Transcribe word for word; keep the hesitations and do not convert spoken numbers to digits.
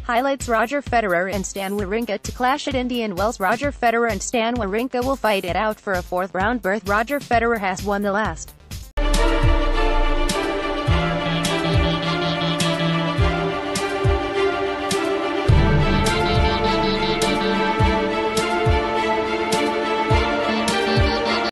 Highlights: Roger Federer and Stan Wawrinka to clash at Indian Wells. Roger Federer and Stan Wawrinka will fight it out for a fourth-round berth. Roger Federer has won the last